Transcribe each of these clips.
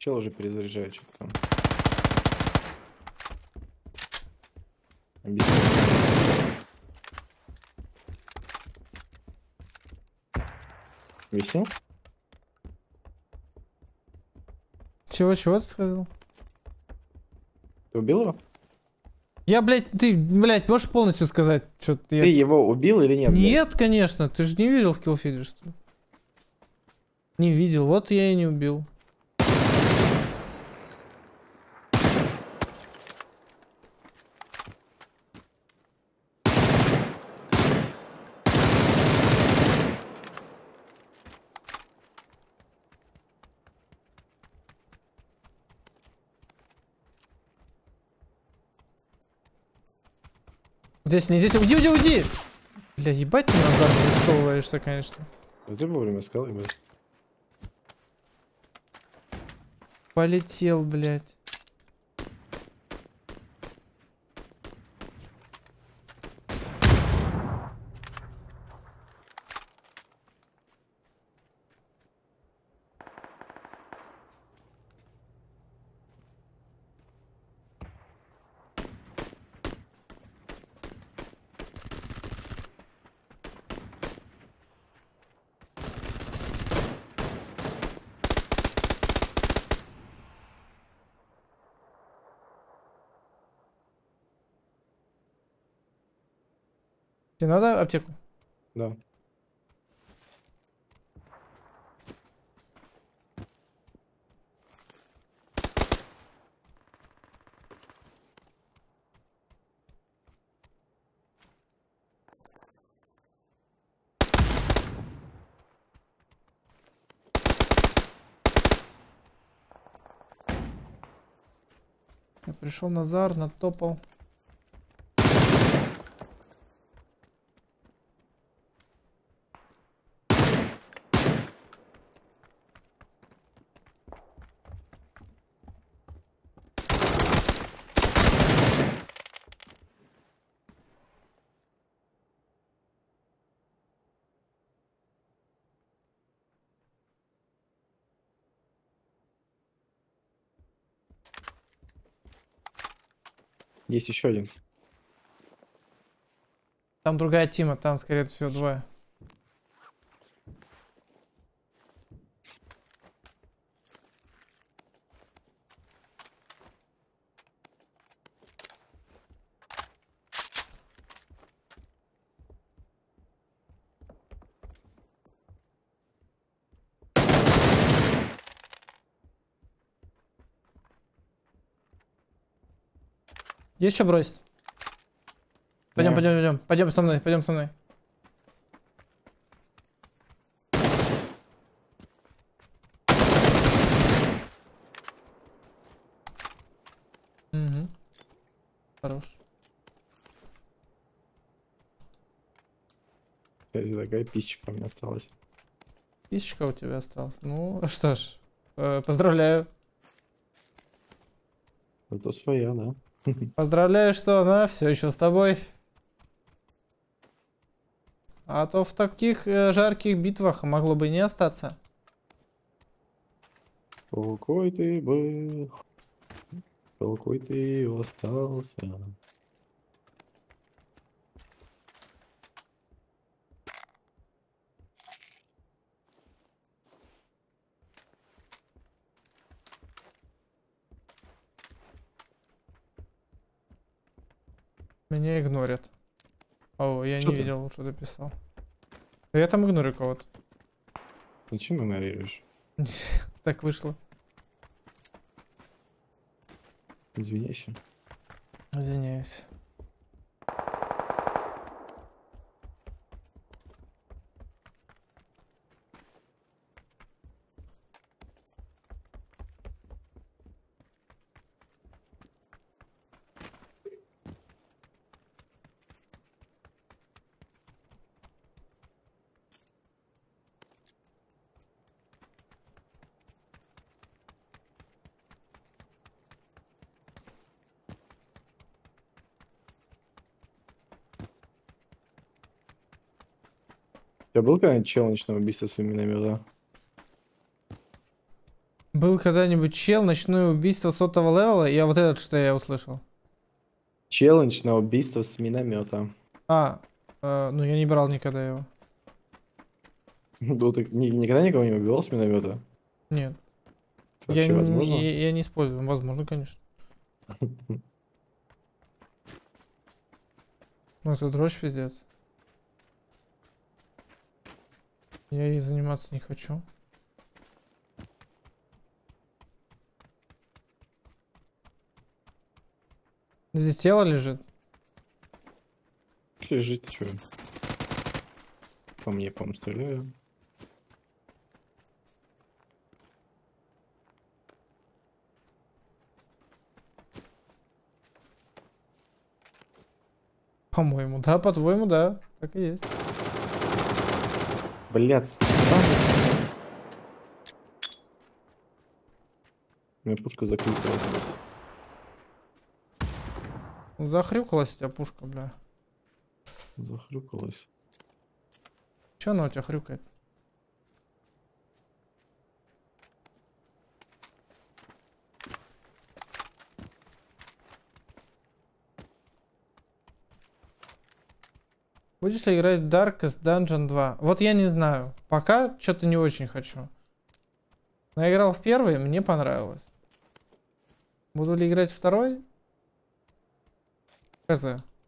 Чел уже перезаряжает что-то там. Объясни. Висел? Чего ты сказал? Ты убил его? Я, блядь, ты, блядь, можешь полностью сказать, что ты... Ты его убил или нет? Нет, конечно, ты же не видел в киллфиде, что ли? Не видел, вот я и не убил. Здесь, не здесь, уйди! Бля, ебать ты назад высовываешься, конечно. Да ты вовремя сказал, ебать. Полетел, блядь. Тебе надо аптеку? Да. Я пришел Назар, натопал. Есть еще один. Там другая тима, там, скорее всего, двое. Есть что бросить? Пойдем со мной, пойдем со мной. Угу. Хорош. Такая писечка у меня осталась. Писечка у тебя осталась. Ну, что ж, поздравляю. Зато своя, да. Поздравляю, что она все еще с тобой. А то в таких жарких битвах могло бы не остаться. Какой ты был, какой ты остался. Меня игнорят. О, я Чё не ты? видел, что ты писал. Да я там игнорю кого-то. Зачем игнорируешь? Так вышло. Извиняйся. Извиняюсь. У тебя был когда-нибудь челлендж на убийство своими номера? Был когда-нибудь чел, ночное убийство сотого левела? Я вот этот, что я услышал. Челлендж на убийство с миномета. Ну я не брал никогда его. Ну, ты никогда никого не убивал с миномета? Нет. Это вообще возможно? Я не использую. Возможно, конечно. Ну это дрожь пиздец. Я ей заниматься не хочу. Здесь тело лежит. Лежит, что? По мне, по-моему, стреляю. По-моему, да, по-твоему, да. Так и есть. Блядь. У меня пушка закрыта. Захрюкалась у тебя пушка, бля. Захрюкалась. Че она у тебя хрюкает? Будешь ли играть в Darkest Dungeon 2? Вот я не знаю. Пока что-то не очень хочу. Но я играл в первый, мне понравилось. Буду ли играть в второй? Хз.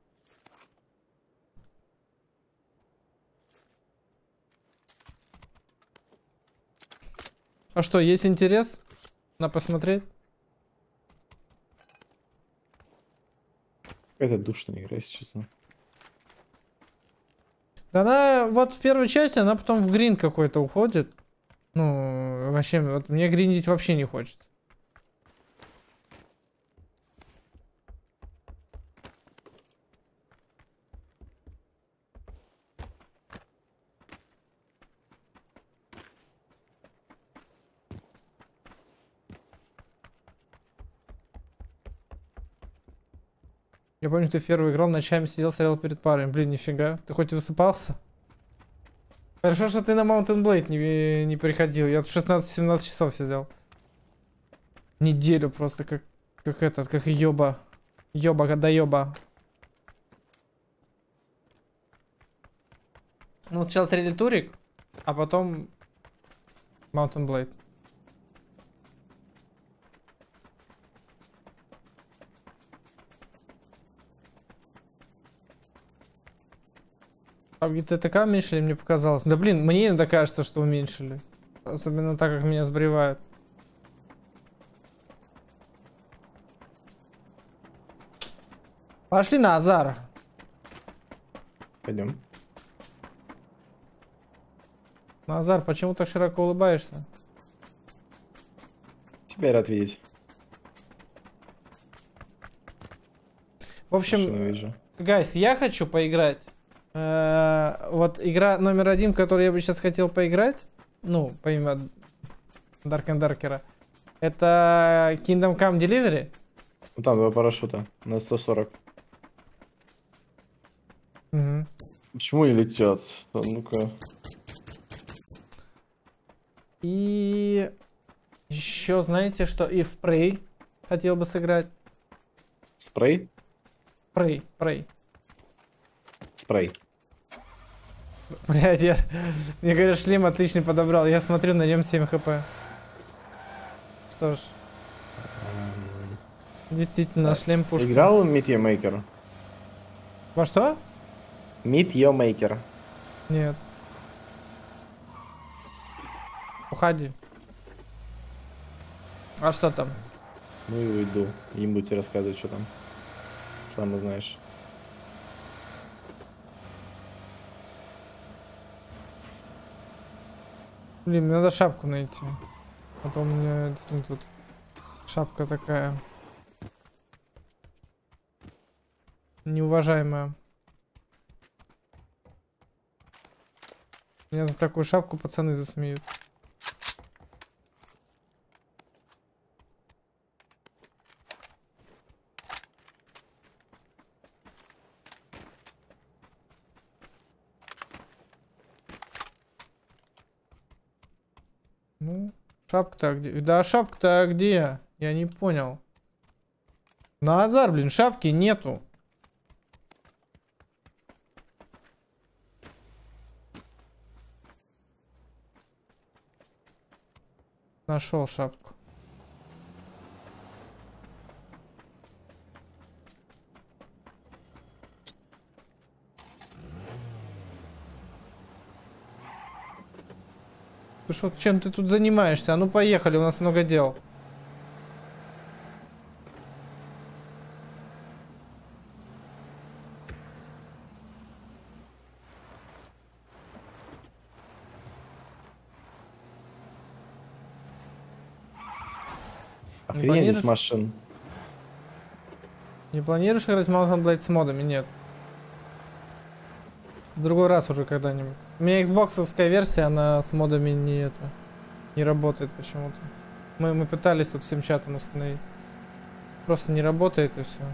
А что, есть интерес? На посмотреть? Это душная игра, если честно. Да она вот в первой части, она потом в гринд какой-то уходит. Ну, вообще, вот мне гриндить вообще не хочется. Я помню, ты в первый играл, ночами сидел, стоял перед парами. Блин, нифига. Ты хоть высыпался? Хорошо, что ты на Mountain Blade не приходил. Я тут 16-17 часов сидел. Неделю просто, как ёба. Ёба, когда ёба. Ну, сначала стрелили турик, а потом Mountain Blade. А где ТТК уменьшили, мне показалось. Да блин, мне иногда кажется, что уменьшили. Особенно так, как меня сбривают. Пошли на Азар. Пойдем. Назар, почему так широко улыбаешься? Тебя рад видеть. В общем, Машину вижу. гайс, я хочу поиграть. Вот игра номер один, в которую я бы сейчас хотел поиграть. Ну, помимо Dark and Darker. Это Kingdom Come Delivery. Ну там два парашюта на 140. Угу. Почему не летят? А ну-ка. И еще, знаете, что и в Prey хотел бы сыграть. Спрей? Prey. Спрей. Блядь, мне говорят, шлем отличный подобрал. Я смотрю, на нем 7 хп. Что ж, действительно, шлем пушка. Играл Meet Your Maker? Во что? Meet Your Maker. Нет. Уходи. А что там? Ну и уйду. Им будете рассказывать, что там. Сам знаешь. Блин, мне надо шапку найти. А то у меня действительно тут шапка такая неуважаемая. Меня за такую шапку пацаны засмеют. Ну, Шапка-то где? Да, шапка-то где? Я не понял. Назар, блин, шапки нету. Нашел шапку. Ты что, чем ты тут занимаешься? А ну поехали, у нас много дел. Охренеть здесь машин. Не планируешь играть Mountain Blade с модами? Нет. В другой раз уже когда-нибудь. У меня Xbox-овская версия, она с модами не работает почему-то. Мы пытались тут всем чатом установить. Просто не работает и все.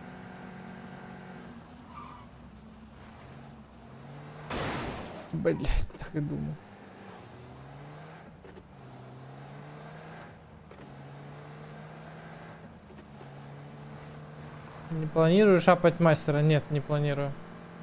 Блять, так и думал. Не планирую шапать мастера? Нет, не планирую.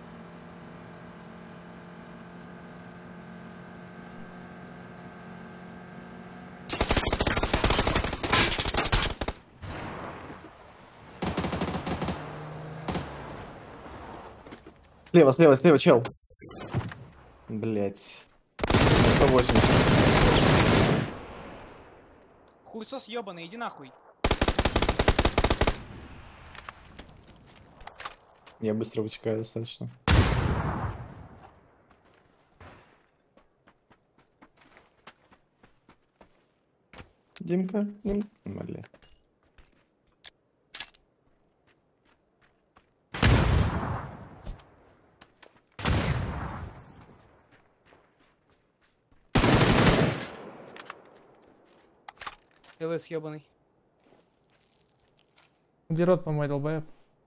Слева, слева, слева, чел. Блять. 180. Хуйсос ебаный, иди нахуй. Я быстро вытекаю достаточно. Димка, Бля. ЛС ебаный. Где рот помой, долбоеб?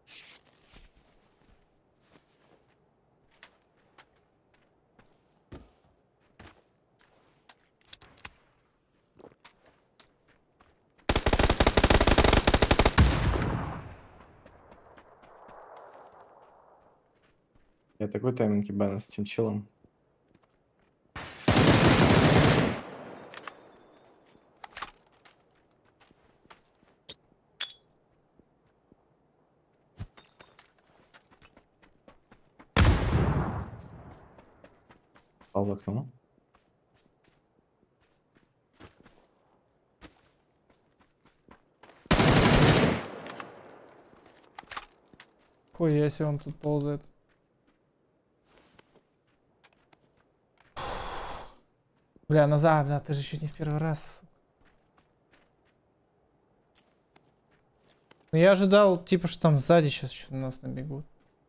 Я такой тайминг ебаный с этим челом. Пал в окно. Хуя себе он тут ползает. Бля, назад, да, ты же чуть не в первый раз. Ну я ожидал, типа, что там сзади сейчас что-то на нас набегут.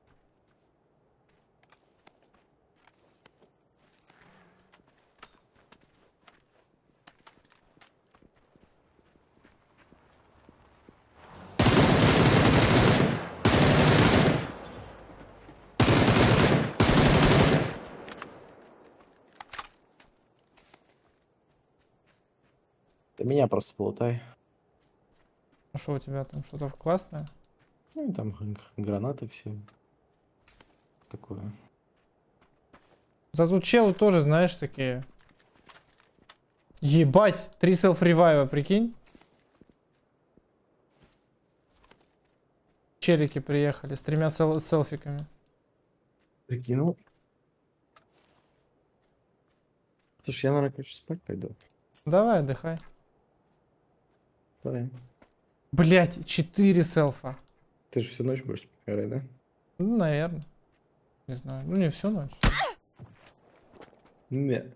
Ты меня просто полутай. Ну что у тебя там, что-то классное? Ну и там гранаты все. Такое. Да тут челы тоже, знаешь, такие. Ебать, 3 селф-ревайва, прикинь. Челики приехали с 3 селфиками. Прикинул. Слушай, я, наверное, короче, спать пойду. Давай, отдыхай. Давай. Блять, 4 селфа. Ты же всю ночь будешь играть, да? Ну, наверное. Не знаю. Ну, не всю ночь. Нет.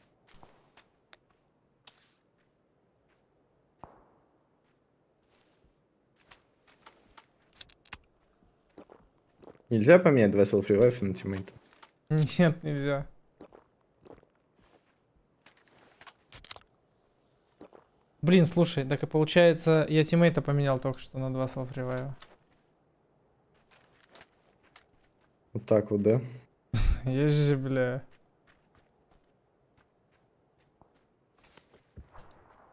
Нельзя поменять 2 селф-ревайфа на тиммейта? Нет, нельзя. Блин, слушай, так и получается, я тиммейта поменял только что на 2 селф-ревайва. Вот так вот, да? Есть же, бля.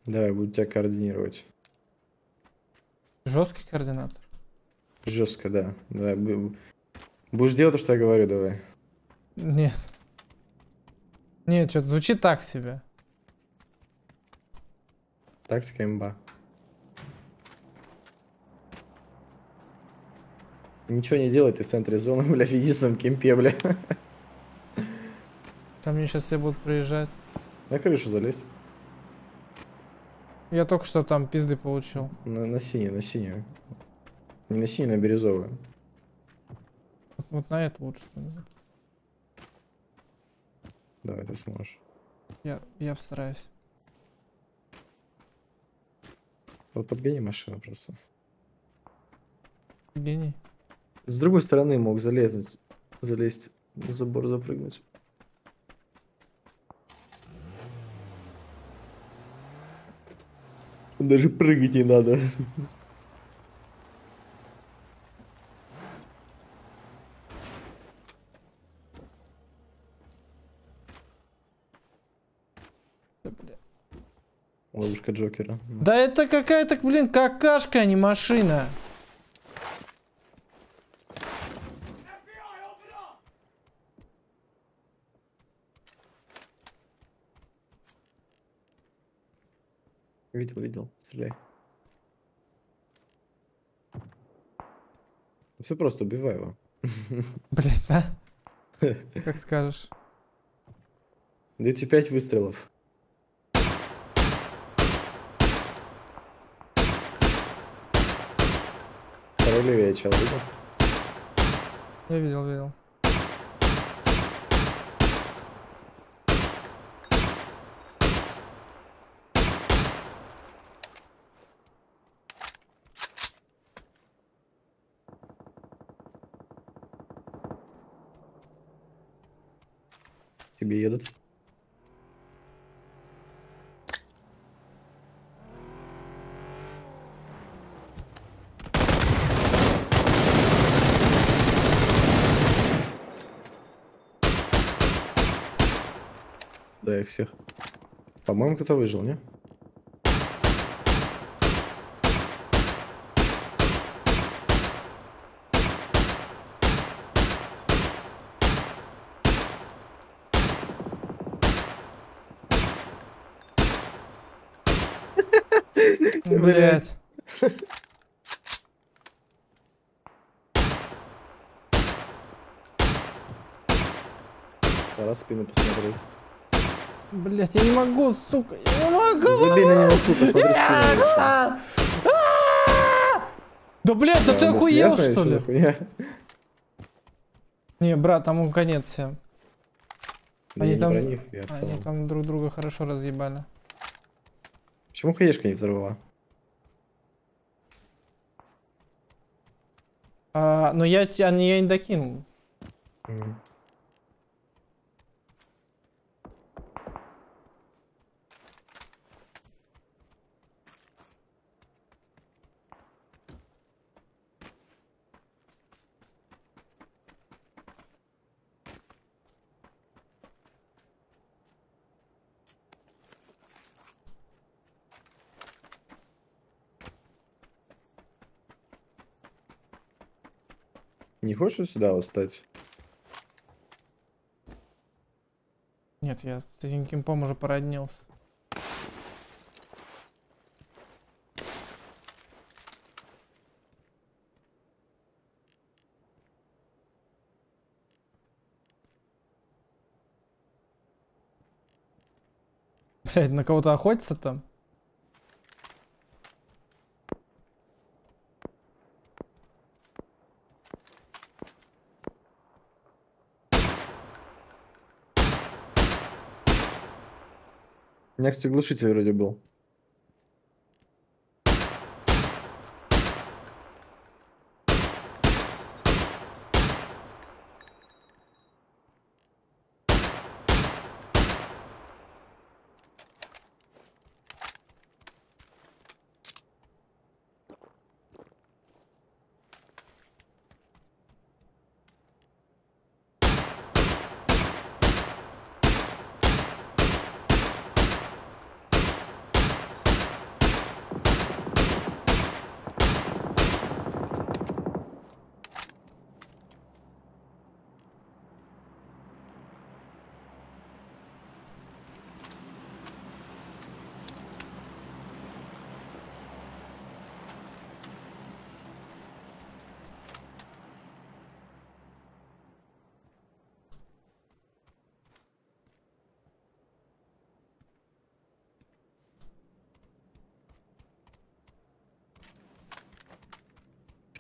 Давай, буду тебя координировать. Жесткий координатор. Жестко, да. Давай, будешь делать то, что я говорю, давай. Нет. Нет, что-то звучит так себе. Тактика имба. Ничего не делай, ты в центре зоны, бля, в единственном кемпе, бля. Ко мне сейчас все будут приезжать. На крышу залезь. Я только что там пизды получил. На синюю, на синюю. Не на синюю, на бирюзовую. Вот на это лучше. Там закинуть. Давай, ты сможешь. Я постараюсь. Вот подгони машину просто. Гений. С другой стороны мог залезть, на забор запрыгнуть. Даже прыгать не надо. Да, бля. Ловушка Джокера. Да это какая-то, блин, какашка, а не машина. Видел, стреляй. Все просто, убивай его. Блять, а? Как скажешь. Дайте 5 выстрелов. Второй левее, чел, видел? Я видел. Тебе едут. Да, их всех. По-моему, кто-то выжил, не? Блять. Пора спину посмотреть. Блять, я не могу, сука. Я не могу. Забей на него тут, посмотри спину. Да, блядь, да ты ну, охуел, смертная, что ли? за хуйня? Не, брат, там конец всем. Да Они я не там- про них, я в Они целом. там друг друга хорошо разъебали. Почему хаешка не взорвала? Но я не докинул. Мгм. Не хочешь сюда вот встать? Нет, я с этим кемпом уже породнился. Блять, на кого-то охотится там? У меня, кстати, глушитель вроде был.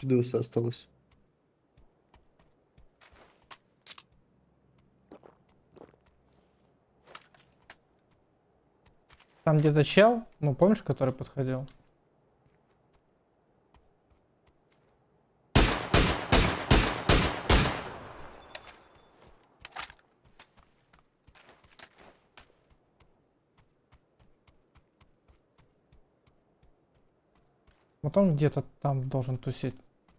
Дюса осталось. Там где-то чел, ну помнишь, который подходил? Вот он где-то там должен тусить.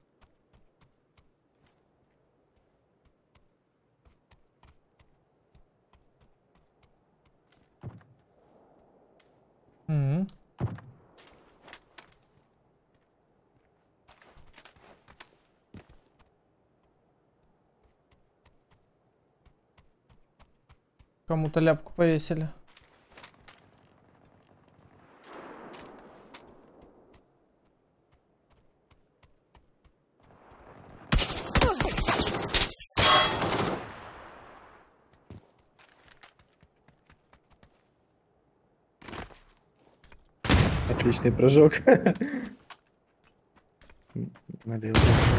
Мгм. Кому-то ляпку повесили. Отличный прыжок. Налево.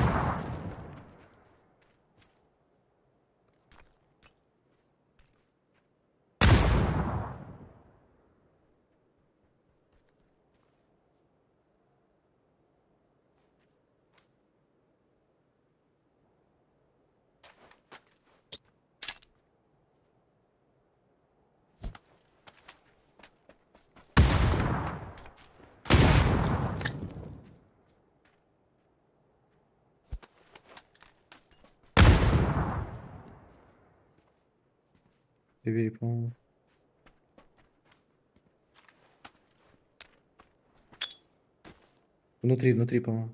Левее, по-моему. Внутри, по-моему.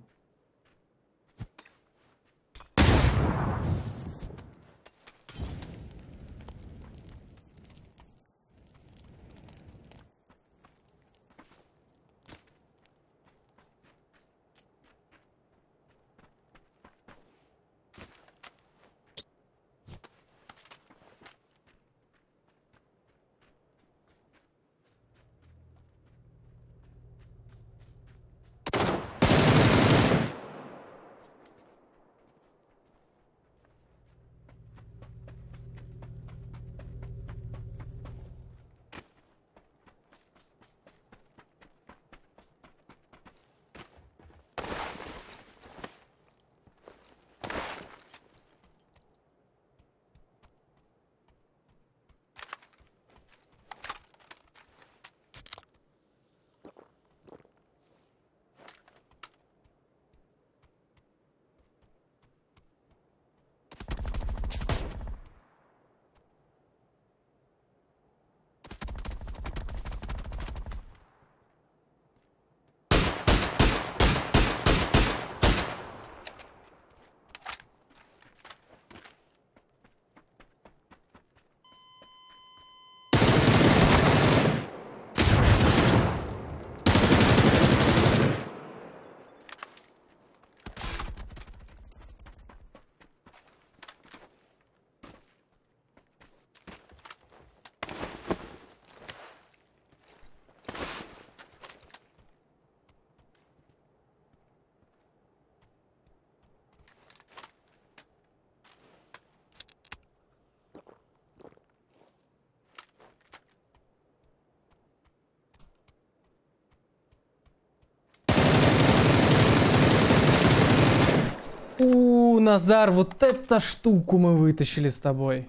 Назар, вот эту штуку мы вытащили с тобой.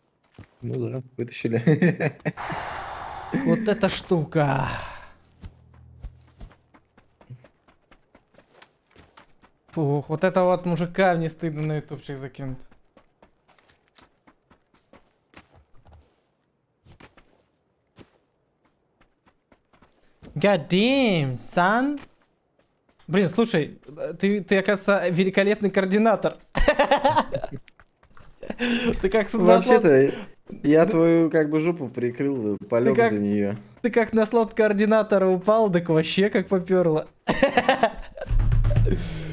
Ну да, вытащили. Вот эта штука. Фух, вот это вот мужика мне стыдно на ютубчик закинуть. God damn, son. Блин, слушай, ты оказывается, великолепный координатор. Ты как Вообще-то, я твою как бы жопу прикрыл, полег за нее. Ты как на слот координатора упал, так вообще как поперло.